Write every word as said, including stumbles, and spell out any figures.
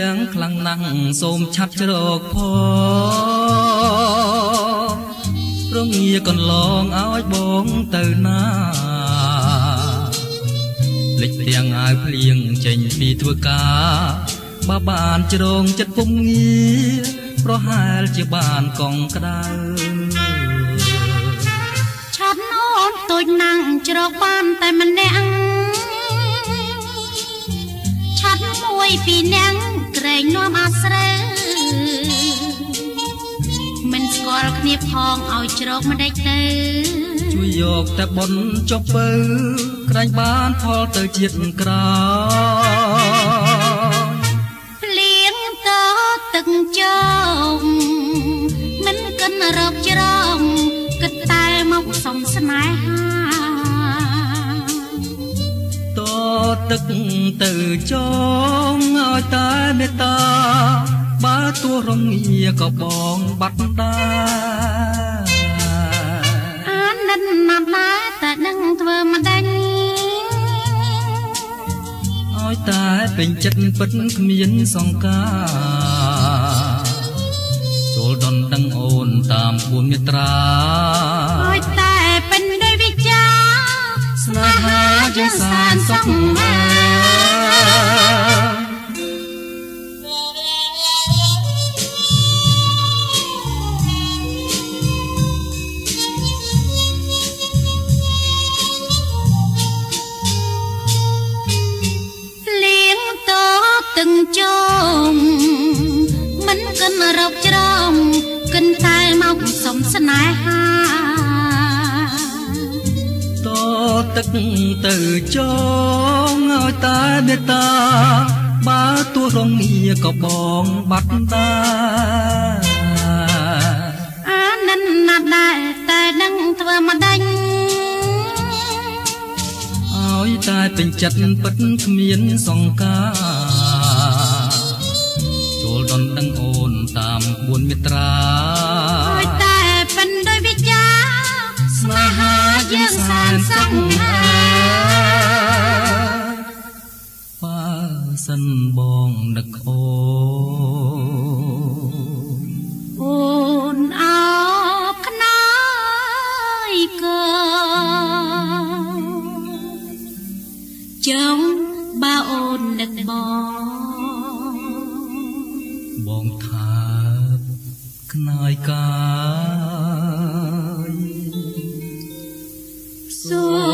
ងខ្លាំងណាស់សូមឆាត់ជ្រកផងរងាកន្លងឲ្យបងទៅណាលិចទាំងអាវភ្លៀងចេញពីធ្វើការបើបានជ្រងចិត្តពុំងារប្រហែលជាបានកងក្ដៅឆាត់អូនតូចណាំងជ្រកបានតែម្នាក់ឆាត់មួយពីអ្នកក្រែងនាំអាស្រើមិនស្គាល់គ្នាផងឲ្យជ្រកម្ដេចទៅជួយយកតែបុនចុះពៅក្រែងបានផលទៅជាតិក្រោយភ្លៀងតទឹកជោមមិនកិនរកច្រងគិតតែមកសំស្នេហាតទឹកទៅចងឲ្យតែមេត្តាបើទោះរងាក៏បងបាត់ដែរអានិតណាស់ដែរតែនឹងធ្វើមិនដេញឲ្យតែពេញចិត្តពិតគ្មានសង្ការចូលដនដឹងអូនតាមពួនមេត្រាឲ្យតែពេញដោយវិចាស្នេហាយើងសានសុខ từng chôm mình cần rọc trôm cần tai mong sống sân ai ha to tức từ chôm ngồi tai biết ta ba tua rong nghia có bong bắt ta à nên nạt đại tai đang thưa mà đánh ôi tai tình chặt bất miên song caចូលដនដឹងអូនតាមក្បួនមេត្រាឲ្យតែពេញដោយវិចាស្នេហាយើងសានសង្ហាបើសិនបងនឹកអូនអូនអោបខ្នើយកចង់បើអូននឹកបងបងថាខ្នើយកាយសួ